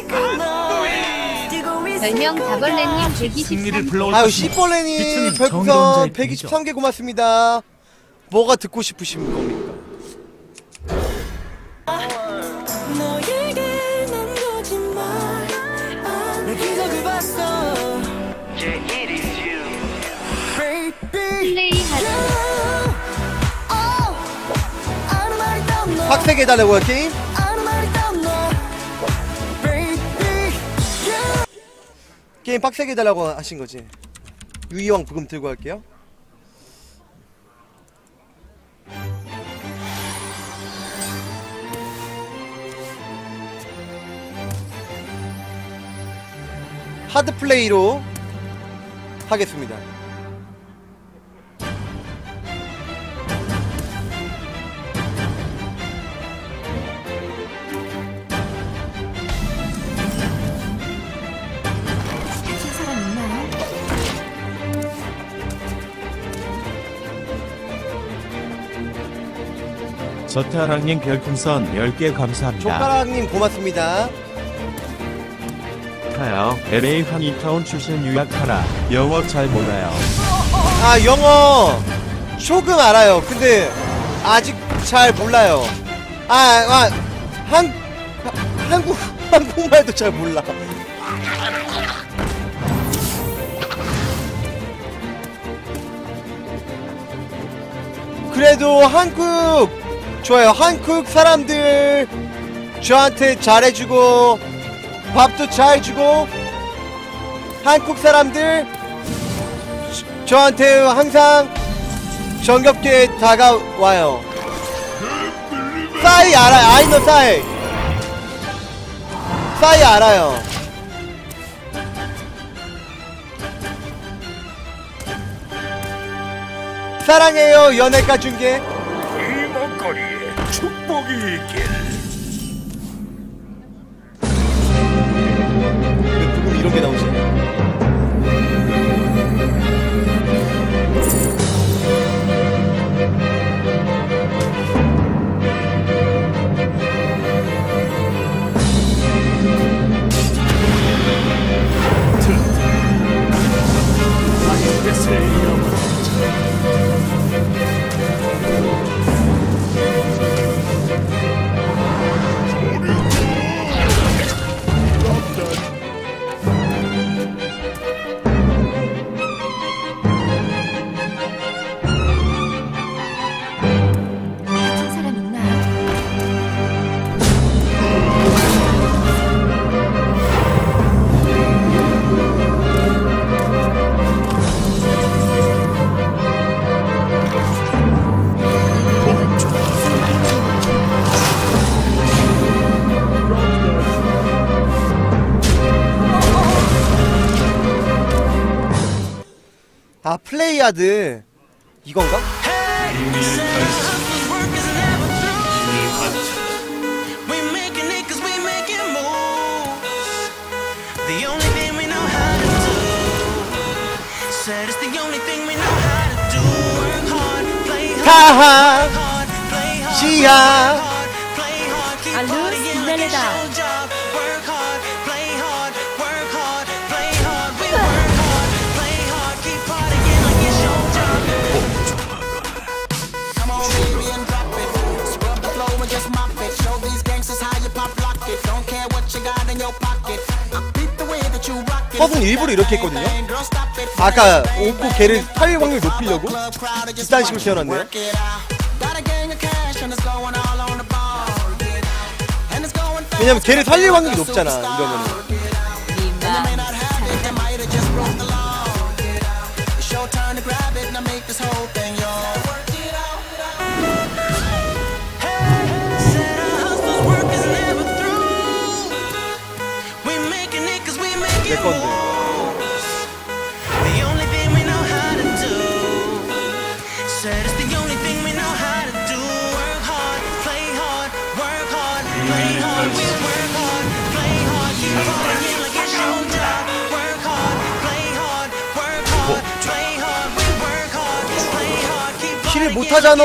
별명 다벌레님 123개. 아유 씨벌레님 별풍선 123개 고맙습니다. 뭐가 듣고 싶으신 겁니까? 플레이하자. 빡세게 해달라고요 게임? 게임 빡세게 해달라고 하신거지. 유이왕 부금 들고 할게요. 하드플레이로 하겠습니다. 저타랑님 별풍선 10개 감사합니다. 조카랑님 고맙습니다. 하여 LA 한인타운 출신 유학하라. 영어 잘 몰라요. 아 영어 조금 알아요. 근데 아직 잘 몰라요. 한국말도 잘 몰라. 그래도 한국 좋아요. 한국 사람들 저한테 잘해주고 밥도 잘 주고 한국 사람들 저한테 항상 정겹게 다가와요. 싸이 알아요. 아이노 싸이. 싸이 알아요. 사랑해요 연예가 중계. 이 먹거리에 축복이 있길. 왜 부금 이런 게 나오지? 아 플레이하드 이건가? 하하 시야 알루 신데레다. 허브는 일부러 이렇게 했거든요. 아까 옷고 걔를 탈 확률 높이려고 이딴 식으로 태어났네요. 왜냐면 걔를 살릴 확률이 높잖아 이러면은. 내 건데. 킬을 못하잖아.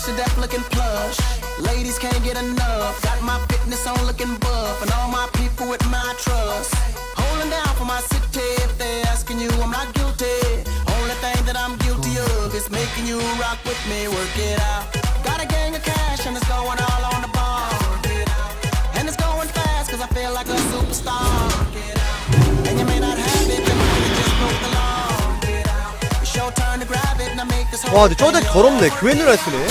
fresh to death looking plush. Ladies can't get enough. Got my fitness on looking buff, and all my people with my trust. Holding down for my city. If they're asking you, I'm not guilty. Only thing that I'm guilty of is making you rock with me. Work it out. Got a gang of cash and it's going all on the bar. And it's going fast cause I feel like a superstar. And you may not have it, but you just broke the law. It's your turn to grab it and I make this whole. 와 근데 저들 더럽네. 교회 누나 쓰네.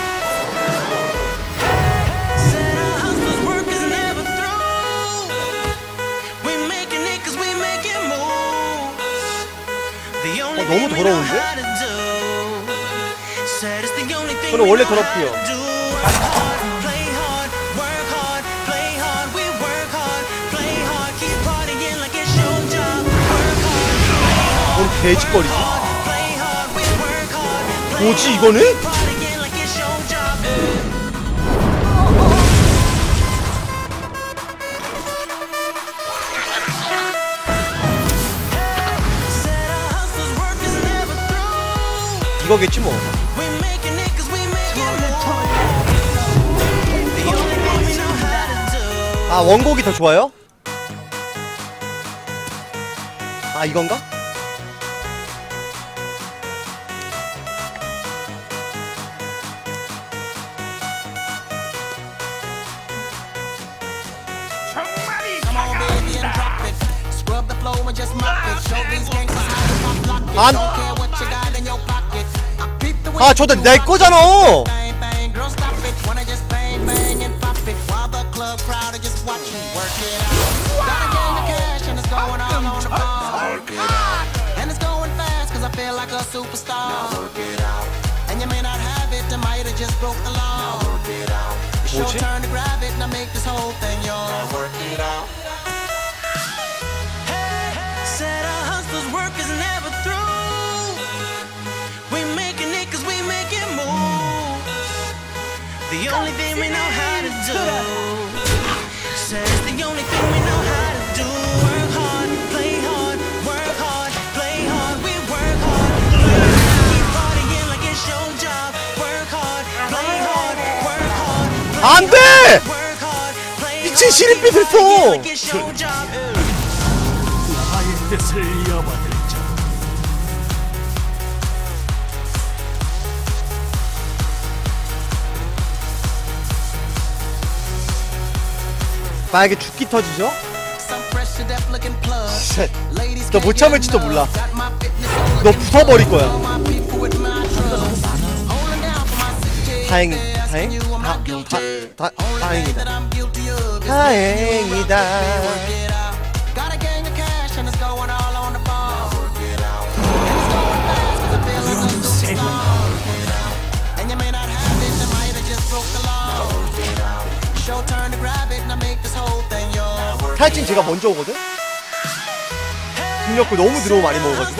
너무 더러운데? 저는 원래 더럽고요. 뭔 개짓거리지? 뭐지 이거는? 이거겠지 뭐. 아 원곡이 더 좋아요? 아 이건가? 안. 아 저도 내 거잖아. 뭐지? The only thing we know how to do. Says the only thing we know how to do. Work hard, play hard, work hard, play hard. We work hard, keep partying like it's your job. Work hard, play hard, work hard. 안 돼! 미친 시립빛을 써! 나의 뜻을 이어받을자. 만약에 죽기 터지죠? 너 못 참을지도 몰라. 너 부숴버릴 거야. 다행이다. 다행이다. 탈진 제가 먼저 오거든? 등력고 너무 들어오 많이 먹어가지고.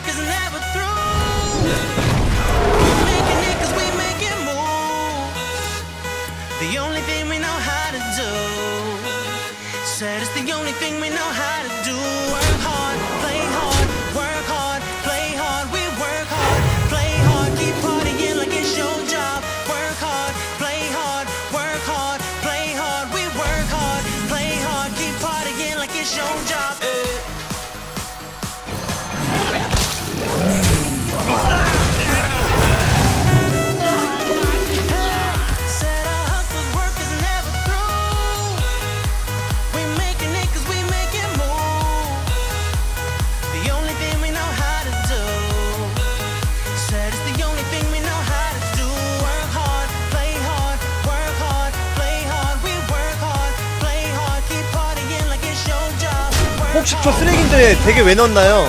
혹시 저 쓰레기인데 되게 왜 넣었나요?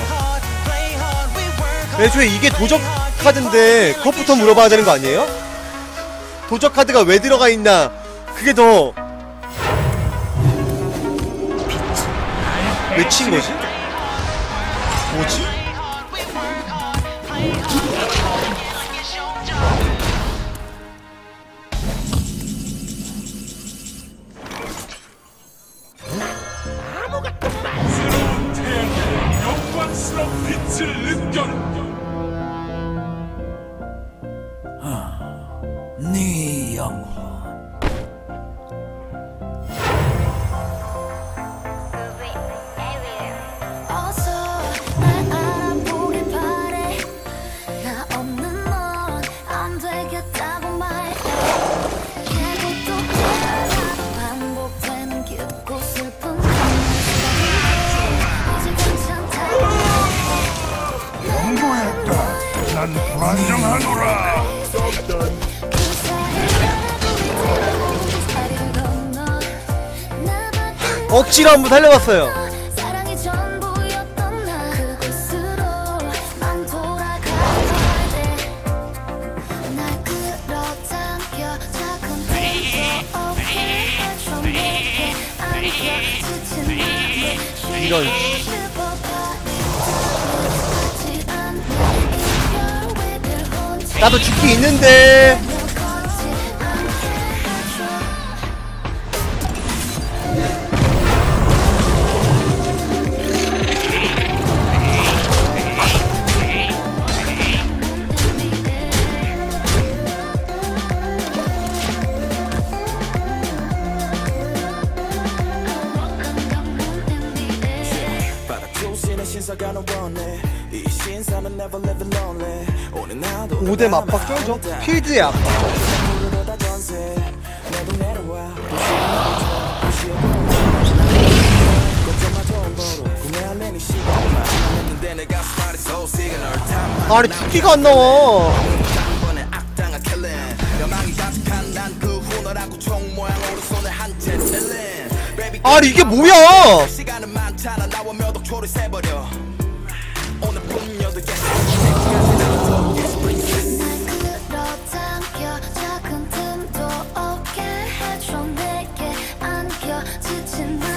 애초에 이게 도적 카드인데 그것부터 물어봐야 되는 거 아니에요? 도적 카드가 왜 들어가 있나 그게 더 왜 친 거지? 뭐지? 네가 영혼. 난 불안정하노라. 억지로 한번 달려봤어요. 이런. 나도 죽기 있는데. 오뎀 압박 쩔죠? 필드의 압박. 아니 죽기가 안 나와. 아니 이게 뭐야? 작은 틈도 없게 해줘 내게 안겨 지친